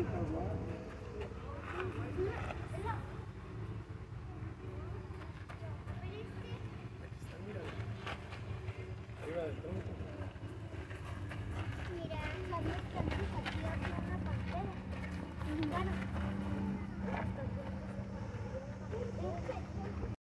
Mira, las plantas aquí hay una pantera. Bueno.